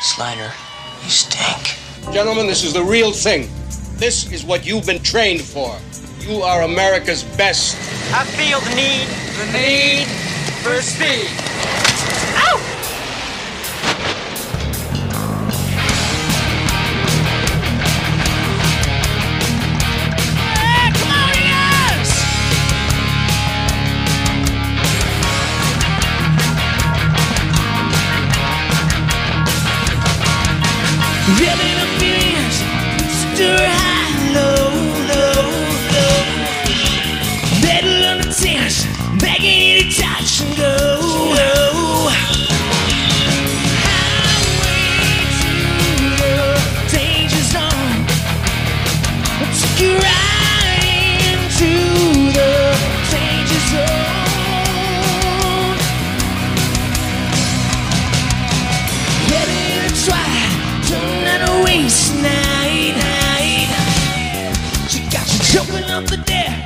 Slider, you stink. Gentlemen, this is the real thing. This is what you've been trained for. You are America's best. I feel the need for speed. Ow! Living up feelings, stir high, low, low, low. Metal on the tense, begging you to touch and go. Highway to the danger zone. Took you right into the danger zone. Heading to try. Waste night. She got you choking up the dead.